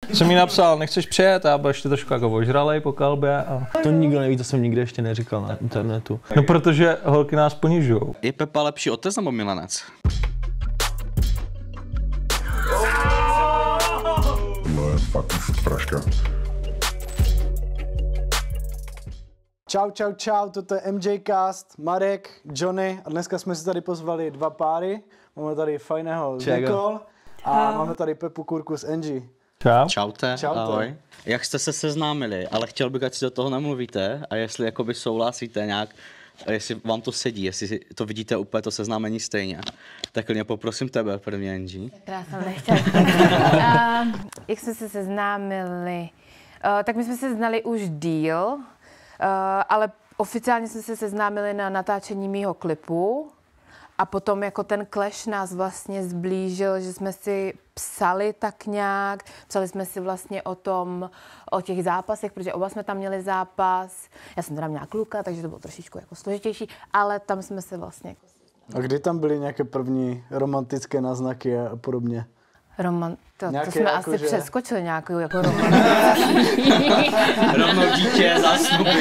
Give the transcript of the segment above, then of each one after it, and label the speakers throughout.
Speaker 1: Jsem mi napsal, nechceš přijet, a byl ještě trošku jako ožralej po kalbě. A... To nikdo neví, to jsem nikdy ještě neříkal na internetu. No protože holky nás ponižujou.
Speaker 2: Je Pepa lepší otec nebo milenec?
Speaker 3: To je fakt fraška.
Speaker 4: Čau, toto je MJcast, Marek, Johnny a dneska jsme si tady pozvali dva páry. Máme tady fajného Nicole a máme tady Pepu Kurku s Angie.
Speaker 1: Čau.
Speaker 2: Čaute, ahoj. Jak jste se seznámili, ale chtěl bych, ať si do toho nemluvíte a jestli jakoby souhlasíte nějak, jestli vám to sedí, jestli to vidíte úplně to seznámení stejně. Tak klidně poprosím tebe první, Angie.
Speaker 5: Tak já jsem nechtěla. Jak jsme se seznámili? Tak my jsme se znali už díl, ale oficiálně jsme se seznámili na natáčení mýho klipu a potom jako ten clash nás vlastně zblížil, že jsme si psali tak nějak, psali jsme si vlastně o těch zápasech, protože oba jsme tam měli zápas. Já jsem teda měla kluka, takže to bylo trošičku jako složitější, ale tam jsme se vlastně...
Speaker 4: A kdy tam byly nějaké první romantické náznaky a podobně?
Speaker 5: To jsme jako asi přeskočili nějakou jako
Speaker 2: Rovnou dítě, zásnuby.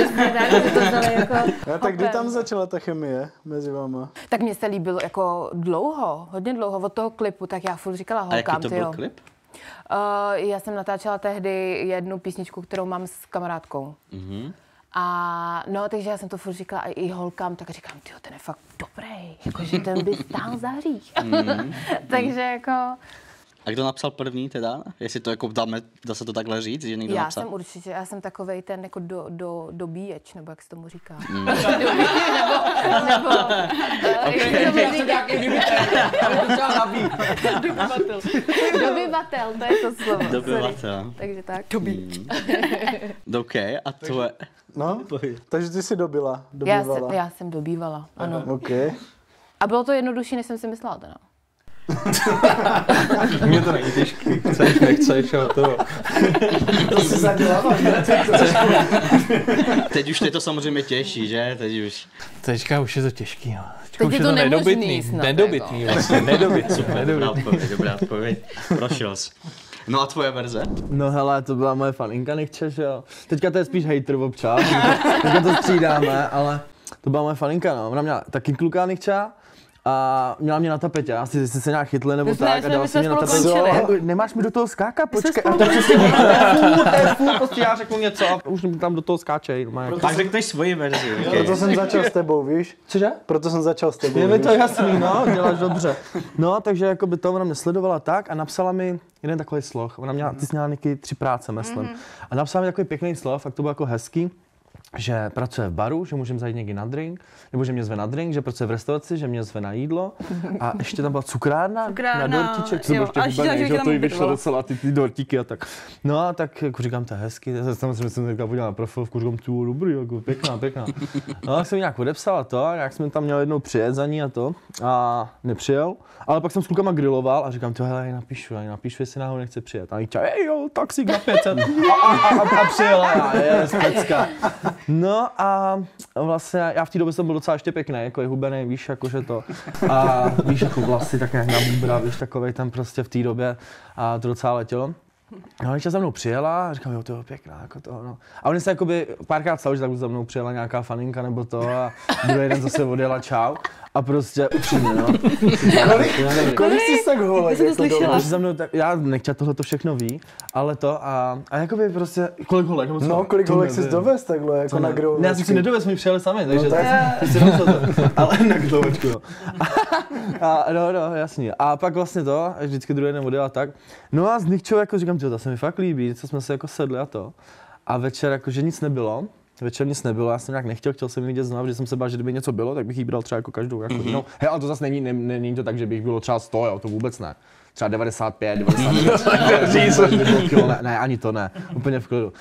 Speaker 4: Tak kdy tam začala ta chemie mezi váma?
Speaker 5: Tak mně se líbilo jako dlouho, hodně dlouho od toho klipu, tak já furt říkala holkám,
Speaker 2: a jaký to byl klip?
Speaker 5: Já jsem natáčela tehdy jednu písničku, kterou mám s kamarádkou. Mm-hmm. A no, takže já jsem to furt říkala i holkám, tak říkám, tyjo, ten je fakt dobrý, jakože ten by stál za hřích. Takže jako...
Speaker 2: A kdo napsal první teda? Jestli to jako dá se to takhle říct, že někdo napsal?
Speaker 5: Já jsem takovej ten jako dobíječ, nebo jak se tomu říká. Dobyvatel, to je to slovo.
Speaker 2: Dobyvatel.
Speaker 5: Takže tak.
Speaker 2: Dobíječ. OK, a to je...
Speaker 4: No, takže ty jsi dobývala.
Speaker 5: Já jsem dobývala, ano.
Speaker 4: Okay.
Speaker 5: A bylo to jednodušší, než jsem si myslela teda.
Speaker 1: Mně to není těžký, chceš, nechceš a to.
Speaker 4: To si zadělala, ne?
Speaker 2: Teď už je to samozřejmě těžší, že?
Speaker 1: Teďka už je to těžký, no.
Speaker 5: Teď je to nemožný snad.
Speaker 1: Nedobytný vlastně, nedobytný.
Speaker 2: Dobrá odpověď, prošel jsi. No a tvoje verze?
Speaker 6: No hele, to byla moje faninka Nikče, že jo. Teďka to je spíš hater občas, teďka to střídáme, ale to byla moje faninka, no. Ona měla taky kluka Nikča a měla mě na tapetě, asi jsi se nějak chytli nebo tak a dala si mě na tapetě. Nemáš mi do toho skákat, počkej. A to je furt, prostě já řeknu něco a už tam do toho skáčej.
Speaker 2: Tak řekneš svoji verzi.
Speaker 4: Proto jsem začal s tebou, víš?
Speaker 6: Cože?
Speaker 4: Proto jsem začal s tebou.
Speaker 6: Je mi to jasný, no, děláš dobře. No, takže jako by to ona mě sledovala tak a napsala mi jeden takový sloh. Ona měla, ty jsi měla Niky 3 práce, myslím. A napsala mi takový pěkný slov, tak to bylo jako hezký. Že pracuje v baru, že můžeme zajít někdy na drink, nebo že mě zve na drink, že pracuje v restauraci, že mě zve na jídlo. A ještě tam byla cukrárna na dortíček, co bylo ještě hubený, že to jí vyšlo docela ty dortíky a tak. No a tak jako říkám, to je hezky, samozřejmě jsem říkal, podíval na profilovku, říkám, tu dobrý, jako pěkná. No tak jsem nějak odepsal to, nějak jsme tam měli jednou přijet za ní a to a nepřijel. Ale pak jsem s klukama griloval a říkám, hele, já napíšu, jestli náhodou nechce přijet. A oni říkali, jo, taxík na 500. A přijela, pecka. No a vlastně já v té době jsem byl docela ještě pěkný, jako je hubený, víš, jakože to. A víš, jako vlasy tak nějak na bubra, víš, takovej tam prostě v té době a to docela letělo. No, když za mnou přijela a říkám, jo, to je pěkná, jako to, no. A oni se jakoby párkrát stalo, že tak za mnou přijela nějaká faninka nebo to a druhý den zase odjela čau. A prostě upřímně, no.
Speaker 4: Kolik jsi tak holek?
Speaker 5: Jsem to slyšela.
Speaker 6: Já nechtěla tohle všechno ví, ale to a jakoby prostě, kolik holek?
Speaker 4: No, kolik holek jsi dovez takhle, jako na grilovačku?
Speaker 6: Ne, já jsem si nedovez, my přijeli sami, takže ale na grilovačku, no. No, jasně. A pak vlastně to, až vždycky druhý den odjela tak. No a z Nikčou jako říkám, to se mi fakt líbí, co jsme se jako sedli a to. A večer jakože nic nebylo. Já jsem nějak nechtěl, chtěl jsem ji vidět znovu, protože jsem se bál, že kdyby něco bylo, tak bych jí bral třeba jako každou. Jako, no, hej, ale to zase není to tak, že bych bylo třeba 100, jo, to vůbec ne. Třeba 95, 99, ne, ani to ne, úplně v klidu.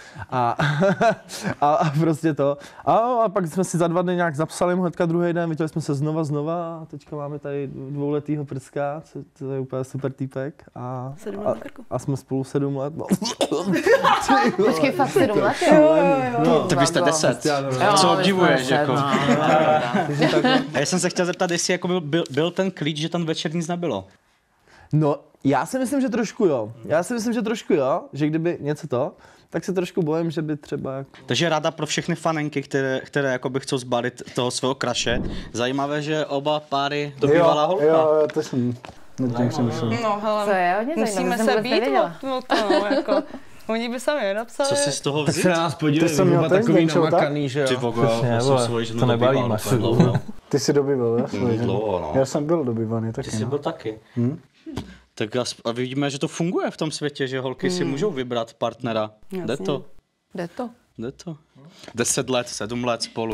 Speaker 6: A prostě to. A pak jsme si za 2 dny nějak zapsali hnedka druhý den, viděli jsme se znova a teďka máme tady 2letýho prska, to je úplně super týpek. A jsme spolu 7 let. No.
Speaker 5: Počkej, fakt 7 let?
Speaker 2: Jo. Tak vy jste 10, co obdivuješ, jako. A já jsem se chtěl zeptat, jestli jako byl ten klíč, že tam večer nic nebylo.
Speaker 6: No, já si myslím, že trošku jo. Že kdyby něco to, tak se trošku bojím, že by třeba jako...
Speaker 2: Takže rada pro všechny fanenky, které jakoby chcou zbalit toho svého kraše. Zajímavé, že oba páry dobývala holka.
Speaker 4: Jo, to jsem...
Speaker 7: No, hele,
Speaker 5: Co je hodně
Speaker 7: musíme
Speaker 5: zajímavé,
Speaker 7: se být o to, no, jako... Oni by sami nenapsali.
Speaker 2: Co si z toho
Speaker 6: Tak
Speaker 2: vzít?
Speaker 6: se na nás podívej,
Speaker 4: jsem měl
Speaker 6: oba
Speaker 4: ten
Speaker 6: takový
Speaker 4: Zdenčou,
Speaker 6: namakaný, že
Speaker 2: Ty
Speaker 6: jo.
Speaker 2: vogo, já jsem svoji ženu
Speaker 1: to nebalí,
Speaker 2: dobýval
Speaker 1: máš
Speaker 2: úplně dlouho.
Speaker 4: Ty jsi dobýval, já?
Speaker 2: Dlouho, no.
Speaker 4: Já jsem byl dobývaný taky,
Speaker 2: Ty jsi byl taky. Tak a vidíme, že to funguje v tom světě, že holky si můžou vybrat partnera. Jde to.
Speaker 5: Jde to.
Speaker 2: Jde to. 10 let, 7 let spolu.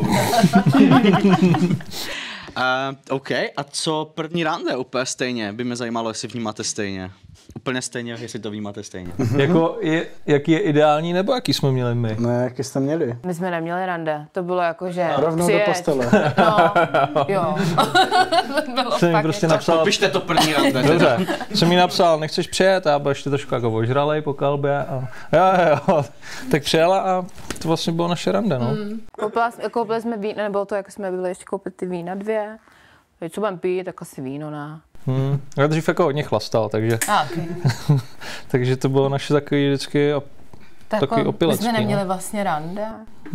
Speaker 2: OK, a co první rande? Úplně stejně. By mě zajímalo, jestli vnímáte stejně. Úplně stejně, jestli to vnímáte stejně.
Speaker 1: Jako jaký je ideální, nebo jaký jsme měli my?
Speaker 4: No, jaký jste měli?
Speaker 5: My jsme neměli rande, to bylo jako, že
Speaker 4: Rovnou do
Speaker 5: přijeď.
Speaker 4: postele.
Speaker 5: No, jo. To bylo
Speaker 1: Jsem mi
Speaker 5: fakt
Speaker 1: prostě
Speaker 5: jako-
Speaker 1: napsal,
Speaker 2: Popište to první rande.
Speaker 1: dobře, jsem mi napsal, nechceš přijet, a byl ještě trošku jako ožralej po kalbě a jo. Tak přijela a to vlastně bylo naše rande, no.
Speaker 5: Koupili jsme víno, nebylo to, jako jsme byli ještě koupit ty vína 2. Co budeme pít, tak asi víno, ne?
Speaker 1: Já dřív jako hodně chlastal, takže,
Speaker 5: Okay.
Speaker 1: takže to bylo naše takový vždycky takový
Speaker 5: My
Speaker 1: opilecký.
Speaker 5: jsme neměli vlastně rande.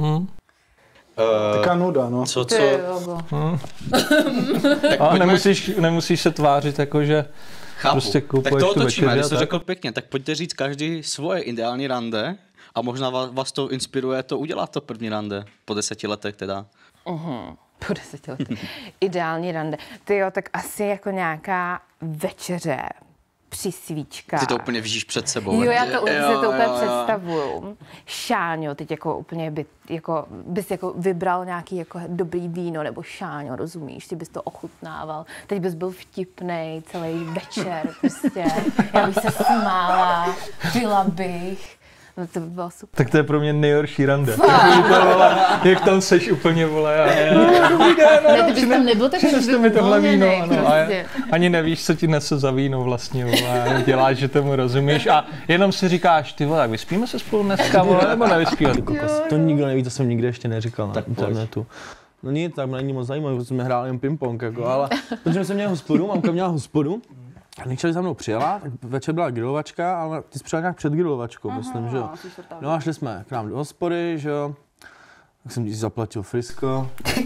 Speaker 4: Taká nuda, no.
Speaker 2: Co?
Speaker 5: Ty logo.
Speaker 1: A nemusíš se tvářit jako, že
Speaker 2: Chápu.
Speaker 1: prostě
Speaker 2: Tak
Speaker 1: kupuješ
Speaker 2: to
Speaker 1: tu
Speaker 2: otočíme,
Speaker 1: večeři
Speaker 2: když
Speaker 1: a
Speaker 2: to
Speaker 1: tak.
Speaker 2: řekl pěkně, tak pojďte říct každý svoje ideální rande a možná vás to inspiruje to udělat to první rande po 10 letech teda.
Speaker 5: Po 10 letech. Ideální rande. Tyjo, tak asi jako nějaká večeře při svíčkách.
Speaker 2: Ty to úplně vidíš před sebou.
Speaker 5: Jo, já to si to úplně
Speaker 2: jo.
Speaker 5: představuju. Šáňo, teď jako úplně bys jako vybral nějaký jako dobrý víno nebo šáňo, rozumíš? Ty bys to ochutnával. Teď bys byl vtipnej celý večer prostě. Já bych se smála, pila bych. No to by bylo super.
Speaker 1: Tak to je pro mě nejhorší rande. Jak tam seš úplně, vole.
Speaker 5: Ne, ty bys tam nebyl tak
Speaker 1: Přesto mi tohle víno,
Speaker 5: uvolněnej
Speaker 1: ano. A
Speaker 5: prostě.
Speaker 1: ani nevíš, co ti nese za víno vlastně, vole. Děláš, že tomu rozumíš a jenom si říkáš, ty vole, tak vyspíme se spolu dneska, vole, nebo nevyspíme?
Speaker 6: To nikdo neví, to jsem nikdy ještě neříkal na internetu. No nic, tak není moc zajímavé, protože jsme hráli jen ping-pong, jako, ale protože jsem měl hospodu, mamka měla hospodu, a Nikčeli za mnou přijela, tak večer byla grilovačka, ale ty jsi přijela nějak před grilovačkou, myslím, že jo. No a šli jsme k nám do hospody, že jo. Tak jsem ti zaplatil frisko.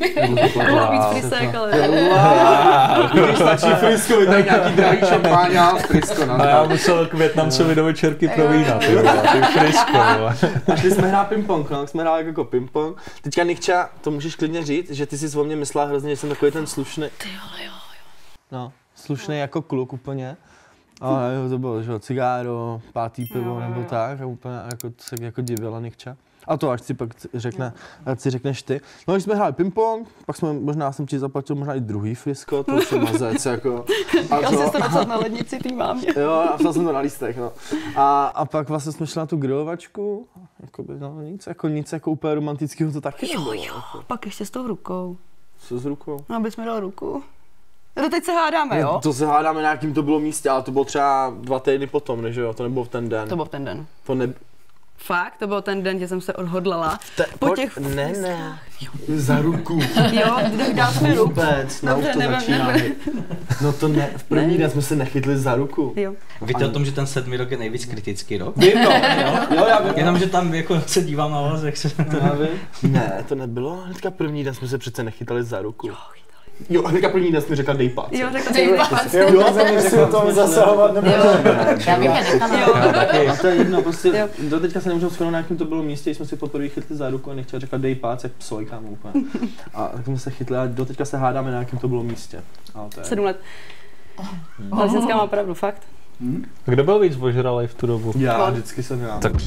Speaker 7: Víc frisek, ale...
Speaker 6: Když stačí frisko, je tady nějaký drahý šampáň a frisko.
Speaker 1: A já musel k Vietnamcovi do večerky pro vína, ty vole, ty frisko, vole.
Speaker 6: A šli jsme hrát ping-pong, no, tak jsme hráli jako ping-pong. Teďka Nikča, to můžeš klidně říct, že ty jsi o mě myslela hrozně, že jsem takový ten slušný. Ty jo. No, slušný jako kluk úplně. Ale jo, to bylo, že jo, cigáro, pátý pivo nebo tak, a úplně jako se jako divila Nikča. A to až si pak řekneš ty. No, když jsme hráli ping-pong, pak jsem ti zaplatil možná i druhý frisko, to už je mazec, jako.
Speaker 7: Já jsem to napsal na lednici tý mámě.
Speaker 6: Jo, napsal jsem to na lístech, no. A pak vlastně jsme šli na tu grilovačku, jakoby, no nic jako úplně romantického to taky nebylo. Jako.
Speaker 7: Pak ještě s tou rukou.
Speaker 6: Co s rukou?
Speaker 7: No, abys mi dal ruku. No teď se hádáme, jo?
Speaker 6: To se hádáme na jakým to bylo místě, ale to bylo třeba 2 týdny potom, než jo, to nebylo v ten den.
Speaker 7: To byl v ten den.
Speaker 6: To ne...
Speaker 7: Fakt, to byl ten den, že jsem se odhodlala. Po těch...
Speaker 6: Ne. Za ruku.
Speaker 7: Jo, dal jsem mi ruku.
Speaker 6: Vůbec, no už to začíná. No to ne, v první den jsme se nechytli za ruku.
Speaker 7: Jo.
Speaker 2: Víte o tom, že ten 7. rok je nejvíc kritický rok?
Speaker 6: Vím to, jo, já vím.
Speaker 2: Jenom, že tam jako se dívám na vás, jak se...
Speaker 6: Ne, to nebylo, hnedka první den jsme se přece nechytali za ruku. Jo, hnedka první den jsme řekla dej pác.
Speaker 7: Jo, řekla dej pác.
Speaker 4: Jo, nemusí o tom zasahovat, nebo
Speaker 5: Já bych je nechala.
Speaker 6: A to je jedno, prostě do teďka se nemůžu shodnout, na jakém to bylo místě, jsme si poprvé chytli za ruku a nechtěl řekla dej pác, jak psoj, kámo, úplně. A tak jsme se chytli a do teďka se hádáme, na jakém to bylo místě. A to je...
Speaker 7: 7 let. Lesenská má pravdu, fakt.
Speaker 1: Kdo byl víc ožralej v tu dobu?
Speaker 6: Já, vždycky jsem já.
Speaker 1: Tak.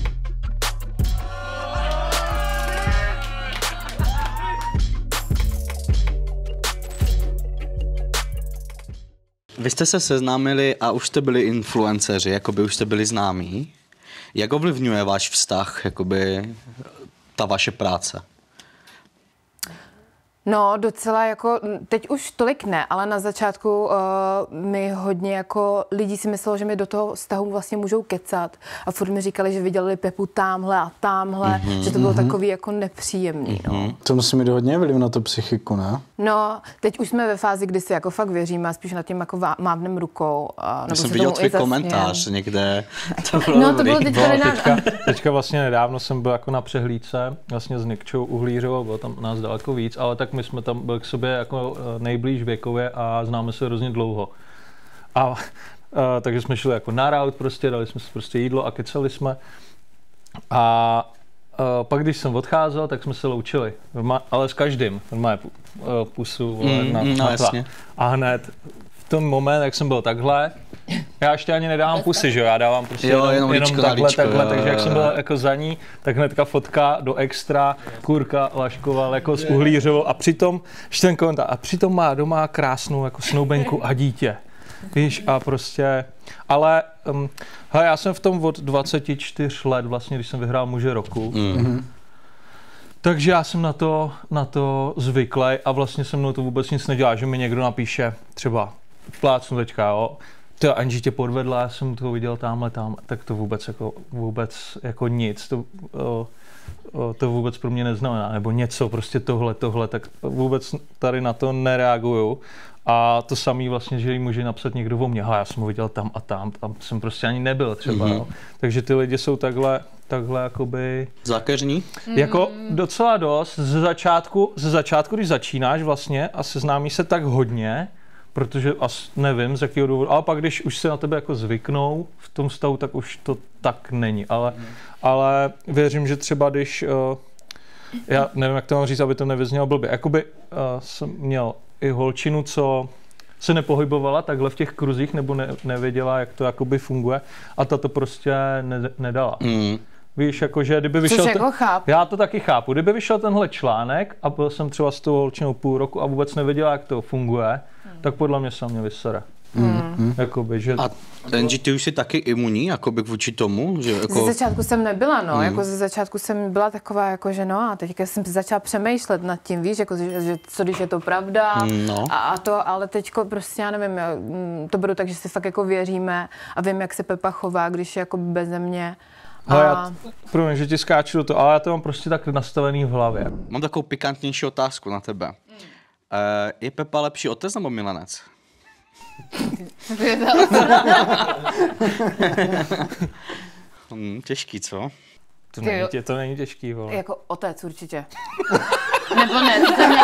Speaker 2: Vy jste se seznámili a už jste byli influenceři, jakoby už jste byli známí. Jak ovlivňuje váš vztah, jakoby ta vaše práce?
Speaker 5: No, docela jako, teď už tolik ne, ale na začátku mi hodně jako lidí si myslelo, že mi do toho vztahu vlastně můžou kecat a furt mi říkali, že viděli Pepu támhle a támhle, že to bylo takový jako nepříjemný, no.
Speaker 4: To musí mít hodně vliv na tu psychiku, ne?
Speaker 5: No, teď už jsme ve fázi, kdy si jako fakt věříme a spíš nad tím jako mávnem rukou.
Speaker 2: Já jsem viděl tvůj komentář někde.
Speaker 5: To bylo
Speaker 1: Teďka vlastně nedávno jsem byl jako na přehlídce vlastně s Nikčou Uhlířovou, bylo tam nás daleko víc, ale tak my jsme tam byli k sobě jako nejblíž věkově a známe se hrozně dlouho. Takže jsme šli jako na raut prostě, dali jsme si prostě jídlo a kecali jsme. A pak když jsem odcházel, tak jsme se loučili, ale s každým, normálně pusu na
Speaker 2: jasně.
Speaker 1: A hned v tom moment, jak jsem byl takhle, já ještě ani nedávám pusy, že jo, já dávám prostě jenom takhle, takže jak jsem byl jako za ní, tak hnedka fotka do extra, Kůrka Laškoval jako s Uhlířovou a přitom, ještě ten komentář, a přitom má doma krásnou jako snoubenku a dítě. Víš, a prostě, ale hele, já jsem v tom od 24 let vlastně, když jsem vyhrál muže roku. Takže já jsem na to zvyklý a vlastně se mnou to vůbec nic nedělá, že mi někdo napíše třeba plácnu teďka, jo, to Angie tě podvedla, já jsem to viděl tamhle, tak to vůbec jako nic, to vůbec pro mě neznamená, nebo něco, prostě tohle, tak vůbec tady na to nereaguju. A to samý vlastně, že jí může napsat někdo o mě, já jsem ho viděl tam a tam jsem prostě ani nebyl třeba, jo. Takže ty lidi jsou takhle jakoby...
Speaker 2: Zákeřní?
Speaker 1: Jako docela dost, ze začátku, když začínáš vlastně a seznámí se tak hodně, protože nevím z jakého důvodu, ale pak když už se na tebe jako zvyknou v tom stavu, tak už to tak není, ale věřím, že třeba když, já nevím, jak to mám říct, aby to nevyznělo blbě, jakoby jsem měl i holčinu, co se nepohybovala takhle v těch kruzích, nebo nevěděla, jak to jakoby funguje a ta to prostě nedala. Víš, jakože kdyby vyšel...
Speaker 5: Jako
Speaker 1: já to taky chápu. Kdyby vyšel tenhle článek a byl jsem třeba s tou holčinou půl roku a vůbec nevěděla, jak to funguje, tak podle mě se mě vysere. Jakoby, že...
Speaker 2: A Angie, ty už jsi taky imunní, jakoby vůči tomu? Že jako...
Speaker 5: Ze začátku jsem nebyla, no. Jako ze začátku jsem byla taková, jako, že no a teďka jsem začala přemýšlet nad tím, víš, jako, že co když je to pravda a to, ale teďko prostě já nevím, to beru tak, že si fakt jako věříme a vím, jak se Pepa chová, když je jako beze mě.
Speaker 1: Promiň, že ti skáču do toho, ale já to mám prostě tak nastavený v hlavě.
Speaker 2: Mám takovou pikantnější otázku na tebe. Je Pepa lepší otec nebo milenec? Těžký, co?
Speaker 1: To není těžký, vole.
Speaker 5: Jako otec určitě. Nebo ne,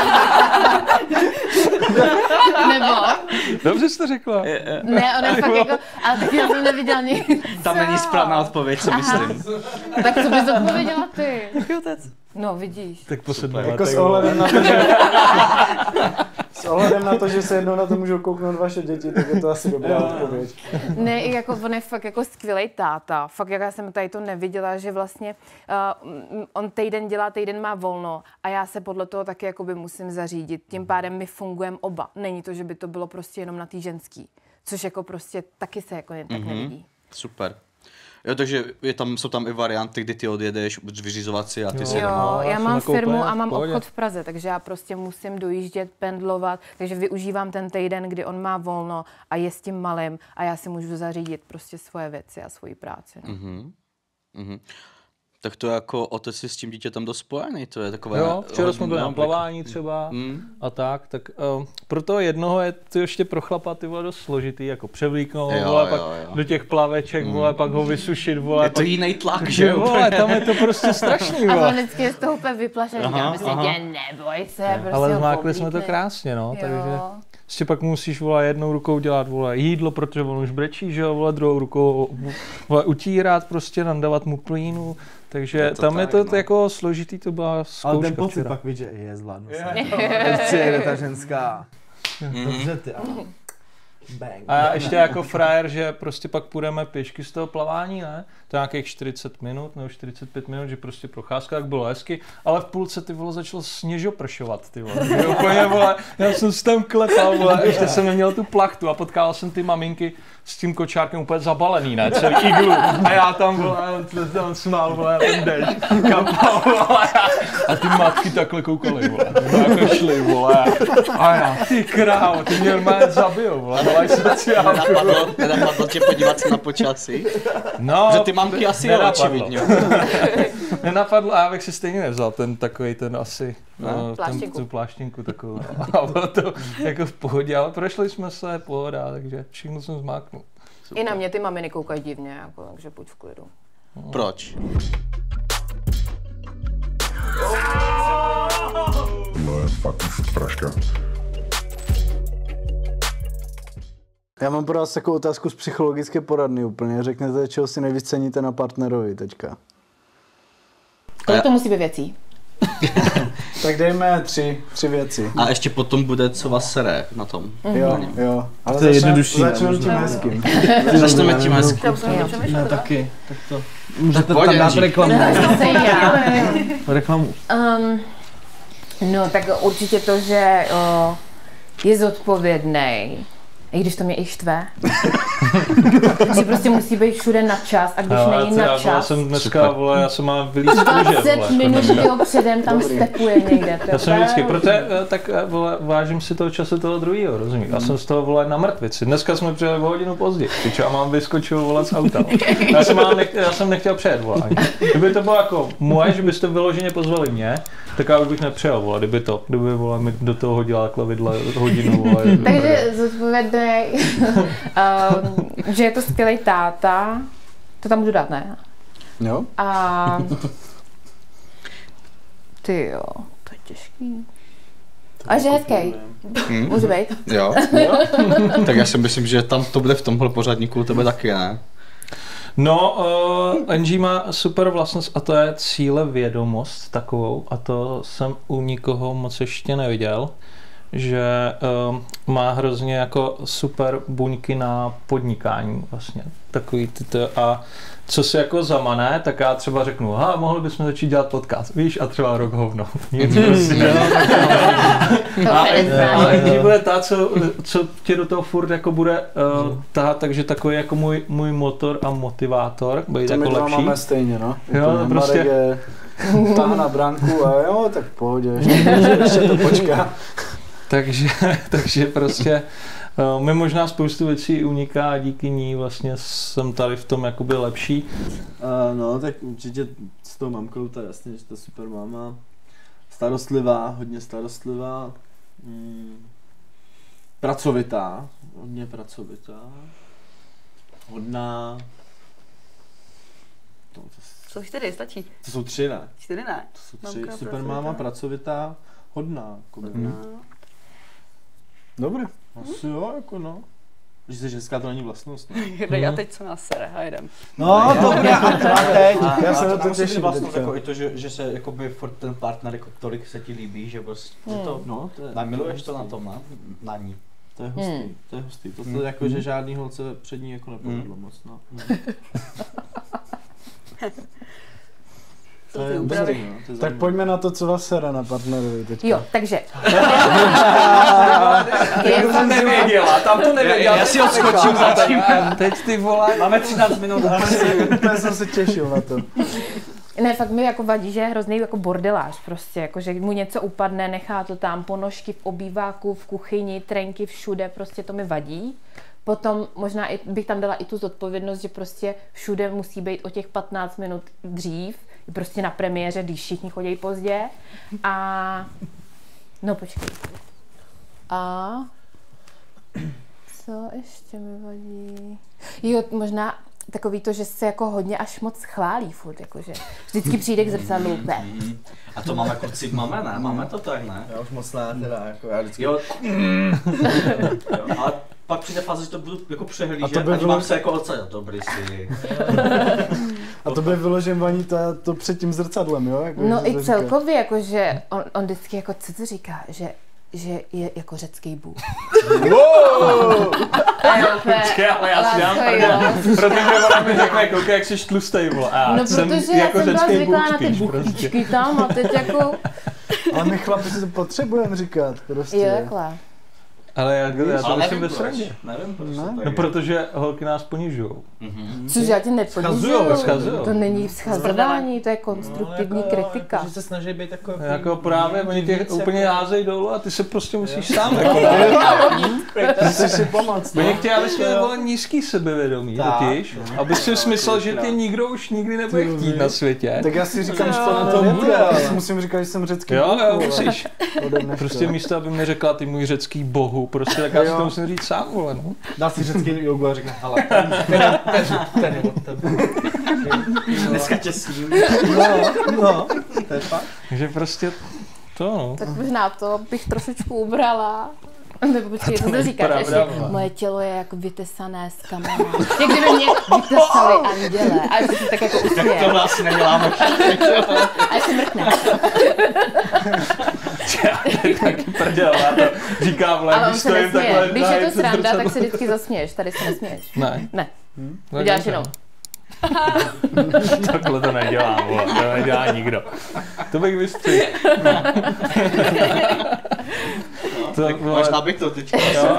Speaker 5: Nebo?
Speaker 1: Dobře jsi to řekla.
Speaker 5: Ne, on je fakt jako, ale taky já jsem neviděl nic.
Speaker 2: Tam není správná odpověď, co myslím.
Speaker 5: Tak co bys odpověděla ty?
Speaker 7: Jaký otec?
Speaker 5: No, vidíš.
Speaker 1: Tak po 7 letech.
Speaker 4: Jako s ohledem na to, že... S ohledem na to, že se jednou na to můžou kouknout vaše děti, tak je to asi dobrá odpověď.
Speaker 5: Ne, jako on je fakt jako skvělej táta. Fakt, jak já jsem tady to neviděla, že vlastně on týden má volno a já se podle toho taky jakoby musím zařídit. Tím pádem my fungujeme oba. Není to, že by to bylo prostě jenom na té ženský. Což jako prostě taky se jako jen tak nevidí.
Speaker 2: Super. Jo, takže jsou tam i varianty, kdy ty odjedeš vyřizovat si a ty si
Speaker 5: Jo, já mám firmu a mám obchod v Praze, takže já prostě musím dojíždět, pendlovat, takže využívám ten týden, kdy on má volno a je s tím malým a já si můžu zařídit prostě svoje věci a svoji práci. No.
Speaker 2: Tak to jako otec si s tím dítětem dost spojený, to je takové...
Speaker 1: Jo, včera jsme byli na plavání třeba a tak pro toho jednoho je to ještě pro chlapa ty vole dost složitý, jako převlíknout, pak do těch plaveček, vole, pak ho vysušit, vole.
Speaker 2: Je to
Speaker 1: pak,
Speaker 2: jiný tlak, že jo?
Speaker 1: Vole, tam je to prostě strašný, vole.
Speaker 5: A on vždycky je z toho úplně vyplašený, říkám, neboj se, prostě
Speaker 1: ale zmákli jsme to krásně, no, takže... Ještě pak musíš, vole, jednou rukou dělat, vole, jídlo, protože on už brečí, že jo, vole, druhou rukou, vole, utírat, prostě, nandavat mu plínu, takže tam je to jako složitý, to byla zkouška.
Speaker 6: Ale ten pocit pak víš, že je zvládnu se. Teď přijede ta ženská. Dobře ty, ale... Bang.
Speaker 1: A já ještě jako frajer, že prostě pak půjdeme pěšky z toho plavání, ne? To je nějakých 40 minut nebo 45 minut, že prostě procházka, tak bylo hezky, ale v půlce ty vole začalo sněžopršovat, ty vole. Úplně, vole, já jsem si tam klepal, vole, ještě jsem neměl tu plachtu a potkal jsem ty maminky s tím kočárkem úplně zabalený, ne, celý iglu. A já tam, vole, tam smál, vole, ten dešť, kapal, vole, a ty matky takhle koukaly, vole, jako šly, vole. A já, ty krávo, ty mě normálně zabijou, vole, volají sociálku.
Speaker 2: Nenapadlo tě podívat se na počasí?
Speaker 1: No,
Speaker 2: že ty mamky asi jo, očividně.
Speaker 1: Nenapadlo, a já bych si stejně nevzal ten takovej, ten asi, tu pláštěnku takovou. A bylo to jako v pohodě, ale prošli jsme se, pohoda, takže všechno jsem zmáknul.
Speaker 5: Super. I na mě ty maminy koukají divně, jako, takže buď v klidu.
Speaker 2: Proč?
Speaker 3: To je fakt fraška.
Speaker 4: Já mám pro vás takovou otázku z psychologické poradny úplně. Řekněte, čeho si nejvíc ceníte na partnerovi teďka.
Speaker 5: Kolik to musí být věcí?
Speaker 4: Tak dejme tři věci.
Speaker 2: A ještě potom bude, co vás sere na tom.
Speaker 4: Jo. Ale
Speaker 6: to je jednodušší.
Speaker 4: Začneme tím hezkým.
Speaker 2: Začneme tím hezkým.
Speaker 6: No taky, tak to. Můžete tam dát reklamu. Reklamu.
Speaker 5: No, tak určitě to, že je zodpovědnej. I když to mě i štve. Že prostě musí být všude na čas a když není na čas.
Speaker 1: Já jsem dneska, vole, já jsem mám vylíz kůže,
Speaker 5: 20 minut předem tam stepuje někde.
Speaker 1: Já jsem vždycky, protože tak vole, vážím si toho času toho druhého, rozumíš? Já jsem z toho, vole, na mrtvici. Dneska jsme přijeli o hodinu později. Tyč, já mám vyskočil, vole, z auta. Já jsem nechtěl přejet, vole. Kdyby to bylo jako moje, že byste vyloženě pozvali mě, tak já už bych nepřijel, vole, kdyby vole, mi do toho hodila takhle vidle hodinu, vole.
Speaker 5: Takže zodpovědnej, že je to skvělý táta, to tam můžu dát, ne?
Speaker 4: Jo.
Speaker 5: A ty jo, to je těžký. A že hezký. Může být?
Speaker 2: Jo. Tak já si myslím, že tam to bude v tomhle pořadníku u tebe taky, ne?
Speaker 1: No, NG má super vlastnost a to je cílevědomost takovou a to jsem u nikoho moc ještě neviděl, že má hrozně jako super buňky na podnikání vlastně, takový tyto a co si jako zamane, tak já třeba řeknu, mohli bychom začít dělat podcast, víš, a třeba rok hovno. Nic prostě. A NG bude ta, co tě do toho furt jako bude tahat, takže takový jako můj motor a motivátor, být jako lepší.
Speaker 4: To my máme stejně, no.
Speaker 1: Jo, prostě.
Speaker 4: Táhne na bránku a jo, tak v pohodě, ještě to počká.
Speaker 1: Takže prostě mi možná spoustu věcí uniká a díky ní vlastně jsem tady v tom jakoby lepší.
Speaker 6: No, tak určitě s tou mamkou to je jasně, že to je super máma. Starostlivá, hodně starostlivá. Pracovitá, hodně pracovitá. Hodná.
Speaker 7: Jsou 4, stačí.
Speaker 6: To jsou 3, ne?
Speaker 7: 4 ne.
Speaker 6: To jsou 3. Super máma, pracovitá, hodná.
Speaker 4: Dobré.
Speaker 6: Asi jo, jako no. Že jsi ženská, to není vlastnost.
Speaker 7: No. Já teď co nás sere, a jdem.
Speaker 6: No, dobré, a teď.
Speaker 4: Já se na to těším.
Speaker 2: Vlastnost jako i to, že se jakoby furt ten partner jako tolik se ti líbí, že prostě to,
Speaker 6: no, to je,
Speaker 2: namiluješ to na tom, na ní.
Speaker 6: To je hustý, to je hustý. To je jako, že žádný holce před ní jako nepovedlo moc, no. To je dobrý, no.
Speaker 4: Tak pojďme na to, co vás sere na partnerovi teďka.
Speaker 5: Jo, takže.
Speaker 1: jsem nevěděla, tam to nevěděla.
Speaker 2: Já si odskočím zatím.
Speaker 1: Teď ty vole, máme 13 minut.
Speaker 4: Já jsem se těšil na to.
Speaker 5: Ne, fakt mi jako vadí, že je hrozný jako bordelář prostě, jako že mu něco upadne, nechá to tam, ponožky v obýváku, v kuchyni, trenky všude, prostě to mi vadí. Potom možná bych tam dala i tu zodpovědnost, že prostě všude musí být o těch 15 minut dřív, prostě na premiéře, když všichni chodí pozdě. A no počkej. A co ještě mi vadí? Jo, možná takový to, že se jako hodně až moc chválí furt, jakože vždycky přijde k zrcadlu.
Speaker 2: A to máme kluci, máme, ne? Máme to tak, ne?
Speaker 6: Já už moc ne, teda, jako já vždycky...
Speaker 2: Jo. Ale pak přijde fáze, že to budu jako přehlížet a mám se jako odsaď, dobrý si.
Speaker 4: A to by vyložený to před tím zrcadlem, jo? Jako,
Speaker 5: no i celkově, jakože on vždycky jako, co to říká, že že je jako řecký bůh.
Speaker 1: Wow! Počkej, ale já si dám protože ona mi řekne, koukej, jak jsi tlustej, vole.
Speaker 5: No protože já jsem byla zvyklá na ty buchtíčky tam a teď jako...
Speaker 4: Ale my chlapi si to potřebujeme říkat, prostě.
Speaker 5: Jo, takhle.
Speaker 1: Ale já to myslím ve srandě.
Speaker 2: Nevím proč.
Speaker 1: No protože holky nás ponižujou.
Speaker 5: Což já tě neponižuju.
Speaker 1: Schazujou.
Speaker 5: To není schazování, to je konstruktivní kritika.
Speaker 6: Že se snaží být
Speaker 1: jako právě, oni tě úplně házejí dolů a ty se prostě musíš sám jako
Speaker 4: Musíš si pomoct.
Speaker 1: Oni chtějí, abys měl nízký sebevědomí, totiž, abys si myslel, že tě nikdo už nikdy nebude chtít na světě.
Speaker 4: Tak já si říkám, že to na to bude. Já si musím říkat, že jsem řecký
Speaker 1: jo,
Speaker 4: bůh.
Speaker 1: Jo, musíš. Prostě místo, aby mi řekla ty můj řecký bohu, prostě tak já si to musím říct sám, vole, no.
Speaker 6: Dá si řecký jogu a řekne, ale ten je od tebe.
Speaker 2: Dneska tě sním.
Speaker 6: No, to je fakt.
Speaker 1: Takže prostě to, no.
Speaker 5: Tak možná to bych trošičku ubrala. Nebo počkej, co to říkáš? Ještě, moje tělo je jako vytesané z kamene. Jak kdyby mě vytesali anděle. A ještě si tak jako usměje.
Speaker 2: Tak tohle asi neděláme.
Speaker 5: A ještě mrkne.
Speaker 1: Taky prdel, já to říkám, vole,
Speaker 5: Ale on
Speaker 1: když
Speaker 5: se
Speaker 1: stojím
Speaker 5: nesměje.
Speaker 1: takhle.
Speaker 5: Když je to sranda, tak se vždycky zasměješ. Tady se nesměješ.
Speaker 1: Ne.
Speaker 5: Ne. Uděláš jenom.
Speaker 1: Takhle to nedělám, vole, to nedělá nikdo. To bych vystřihl.
Speaker 2: Tak možná bych to teďka.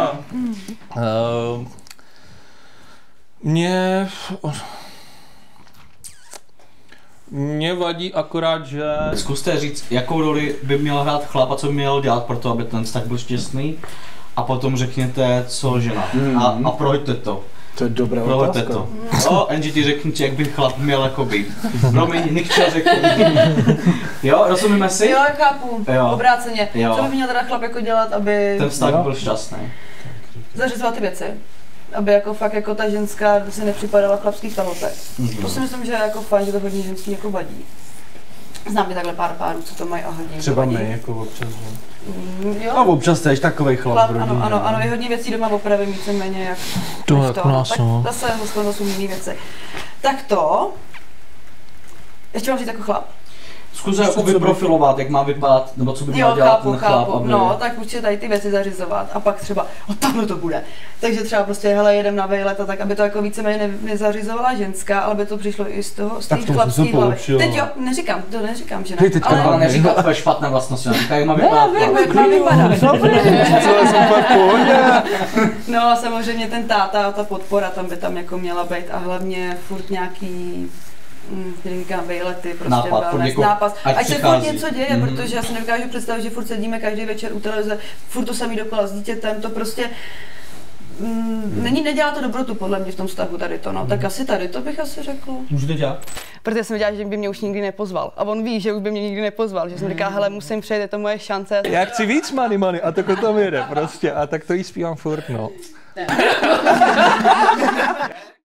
Speaker 1: Mně vadí akorát, že...
Speaker 2: Zkuste říct, jakou roli by měl hrát chlap a co by měl dělat pro to, aby ten vztah byl šťastný. A potom řekněte, co žena. A projďte to.
Speaker 4: To je dobrá
Speaker 2: Proveďte
Speaker 4: otázka.
Speaker 2: to. No, Angie, ty řekni ti, jak by chlap měl jako být. Promiň, nechtěl řekni. Jo, rozumíme si?
Speaker 7: Jo, chápu.
Speaker 2: Jo.
Speaker 7: Obráceně.
Speaker 2: Jo.
Speaker 7: Co by měl teda chlap jako dělat, aby
Speaker 2: Ten vztah byl šťastný.
Speaker 7: zařizovat ty věci? Aby jako fakt jako ta ženská si nepřipadala v chlapských kalhotech. To si myslím, že je jako fajn, že to hodně ženský jako vadí. Znám i takhle pár párů, co to mají a hodně
Speaker 6: Třeba
Speaker 7: vadí.
Speaker 6: my, jako občas.
Speaker 7: Jo.
Speaker 6: A občas jsi takovej chlap v rodině.
Speaker 7: Ano, je hodně věcí doma opravy víceméně jak
Speaker 1: To
Speaker 7: než
Speaker 1: jak nás,
Speaker 7: tak
Speaker 1: no.
Speaker 7: zase jsou jiné věci. Tak to, ještě mám říct jako chlap.
Speaker 2: Zkus jako vyprofilovat, jak má vypadat, nebo co by měl
Speaker 7: Jo,
Speaker 2: dělat ten chlap,
Speaker 7: chápu.
Speaker 2: aby...
Speaker 7: No, tak určitě tady ty věci zařizovat a pak třeba, takhle to bude. Takže třeba prostě, hele, jedem na vejlet a tak, aby to jako víceméně nezařizovala ženská, ale aby to přišlo i z toho, z té chlapské hlavy. Teď jo, neříkám, že ne.
Speaker 2: Ale neříkat tvoje špatné vlastnosti, říká, jak má vypadat.
Speaker 7: Jak má vypadat.
Speaker 6: Super,
Speaker 7: No a samozřejmě ten táta, ta podpora tam by tam jako měla být a hlavně furt nějaký říkám vejlety, prostě wellness, nápas. Ať se furt něco děje, protože já si nedokážu představit, že furt sedíme každý večer u televize, furt to samý dokola s dítětem, to prostě nedělá to dobrotu podle mě v tom vztahu tady to, no. Tak asi tady to bych asi řekla.
Speaker 6: Můžete dělat?
Speaker 7: Protože jsem věděla, že by mě už nikdy nepozval. A on ví, že už by mě nikdy nepozval, že jsem říkala, hele, musím přejít, je to moje šance.
Speaker 1: Já chci víc money a tak to tam jede prostě a tak to jí zpívám furt, no.